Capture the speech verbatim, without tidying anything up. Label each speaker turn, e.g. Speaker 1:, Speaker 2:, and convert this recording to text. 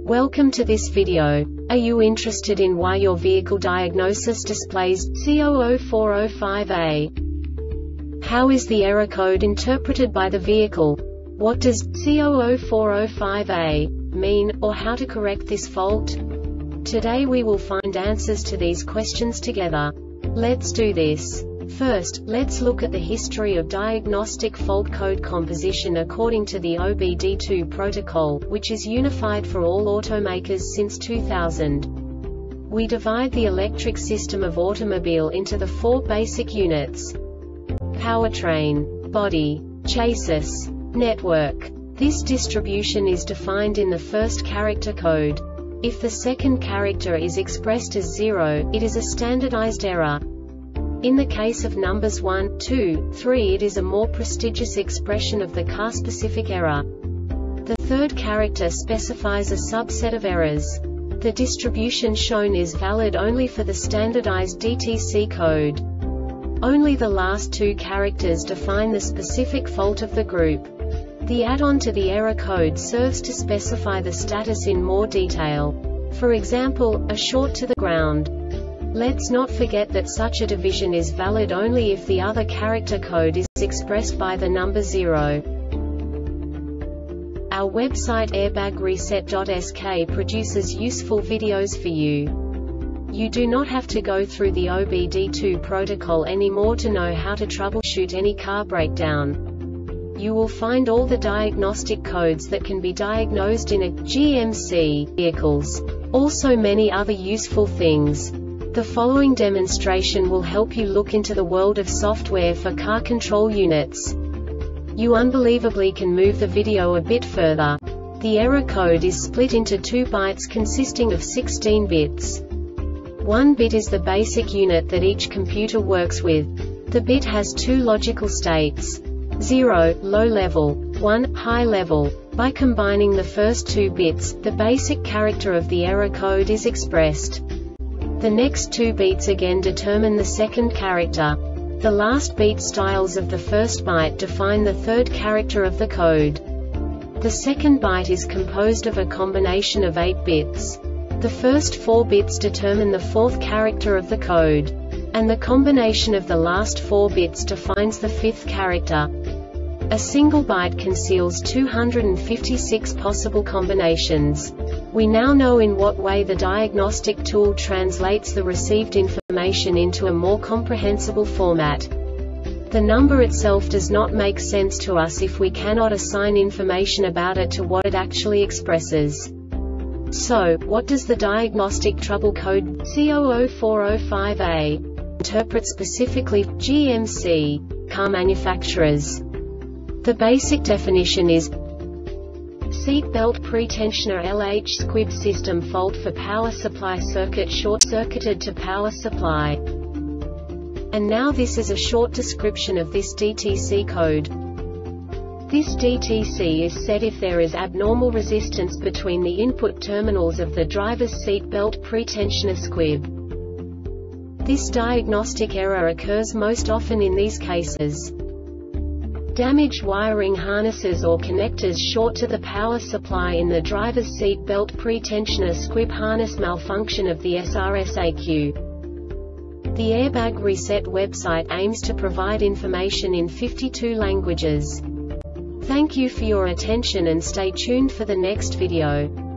Speaker 1: Welcome to this video. Are you interested in why your vehicle diagnosis displays C zero zero four zero five A? How is the error code interpreted by the vehicle? What does C zero zero four zero five A mean, or how to correct this fault? Today we will find answers to these questions together. Let's do this. First, let's look at the history of diagnostic fault code composition according to the O B D two protocol, which is unified for all automakers since two thousand. We divide the electric system of automobile into the four basic units: powertrain, body, chassis, network. This distribution is defined in the first character code. If the second character is expressed as zero, it is a standardized error. In the case of numbers one, two, three, it is a more prestigious expression of the car-specific error. The third character specifies a subset of errors. The distribution shown is valid only for the standardized D T C code. Only the last two characters define the specific fault of the group. The add-on to the error code serves to specify the status in more detail. For example, a short to the ground. Let's not forget that such a division is valid only if the other character code is expressed by the number zero. Our website airbag reset dot S K produces useful videos for you. You do not have to go through the O B D two protocol anymore to know how to troubleshoot any car breakdown. You will find all the diagnostic codes that can be diagnosed in a G M C vehicles. Also many other useful things. The following demonstration will help you look into the world of software for car control units. You unbelievably can move the video a bit further. The error code is split into two bytes consisting of sixteen bits. One bit is the basic unit that each computer works with. The bit has two logical states: zero, low level, one, high level. By combining the first two bits, the basic character of the error code is expressed. The next two beats again determine the second character. The last beat styles of the first byte define the third character of the code. The second byte is composed of a combination of eight bits. The first four bits determine the fourth character of the code. And the combination of the last four bits defines the fifth character. A single byte conceals two hundred fifty-six possible combinations. We now know in what way the diagnostic tool translates the received information into a more comprehensible format. The number itself does not make sense to us if we cannot assign information about it to what it actually expresses. So, what does the diagnostic trouble code C zero zero four zero five A interpret specifically for G M C car manufacturers? The basic definition is seat belt pretensioner L H squib system fault for power supply circuit short-circuited to power supply. And now this is a short description of this D T C code. This D T C is set if there is abnormal resistance between the input terminals of the driver's seat belt pretensioner squib. This diagnostic error occurs most often in these cases: damaged wiring harnesses or connectors short to the power supply in the driver's seat belt pretensioner squib, harness malfunction of the S R S A Q. The Airbag Reset website aims to provide information in fifty-two languages. Thank you for your attention and stay tuned for the next video.